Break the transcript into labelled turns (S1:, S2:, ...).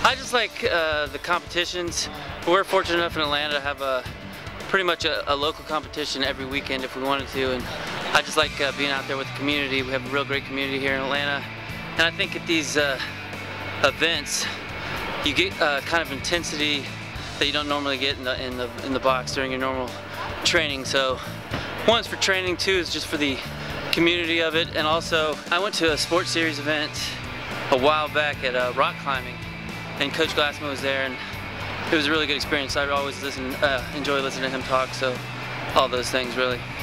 S1: I just like the competitions. We're fortunate enough in Atlanta to have pretty much a local competition every weekend if we wanted to, and I just like being out there with the community. We have a real great community here in Atlanta, and I think at these events you get kind of intensity that you don't normally get in the box during your normal training. So one is for training, two is just for the community of it, and also I went to a sports series event a while back at rock climbing, and Coach Glassman was there, and it was a really good experience. I always enjoy listening to him talk, so all those things really.